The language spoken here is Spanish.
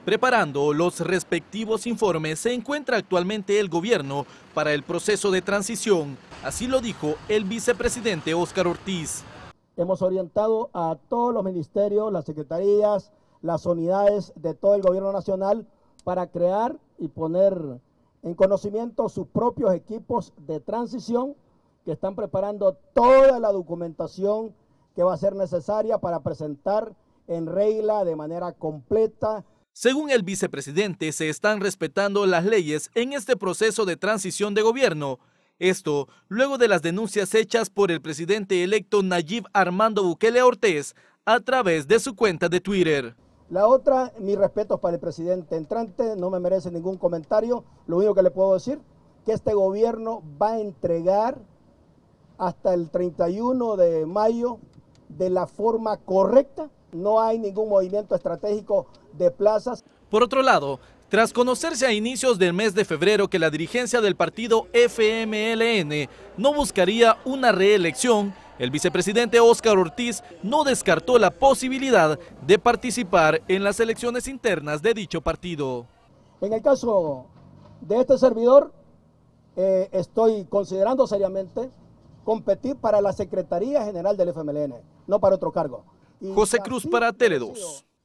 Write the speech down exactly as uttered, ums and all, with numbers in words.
Preparando los respectivos informes se encuentra actualmente el gobierno para el proceso de transición, así lo dijo el vicepresidente Óscar Ortiz. Hemos orientado a todos los ministerios, las secretarías, las unidades de todo el gobierno nacional para crear y poner en conocimiento sus propios equipos de transición que están preparando toda la documentación que va a ser necesaria para presentar en regla de manera completa. Según el vicepresidente, se están respetando las leyes en este proceso de transición de gobierno. Esto luego de las denuncias hechas por el presidente electo Nayib Armando Bukele Ortiz a través de su cuenta de Twitter. La otra, mis respetos para el presidente entrante, no me merece ningún comentario. Lo único que le puedo decir, que este gobierno va a entregar hasta el treinta y uno de mayo de la forma correcta. No hay ningún movimiento estratégico de plazas. Por otro lado, tras conocerse a inicios del mes de febrero que la dirigencia del partido F M L N no buscaría una reelección, el vicepresidente Óscar Ortiz no descartó la posibilidad de participar en las elecciones internas de dicho partido. En el caso de este servidor, eh, estoy considerando seriamente competir para la Secretaría General del F M L N, no para otro cargo. José Cruz para Tele dos.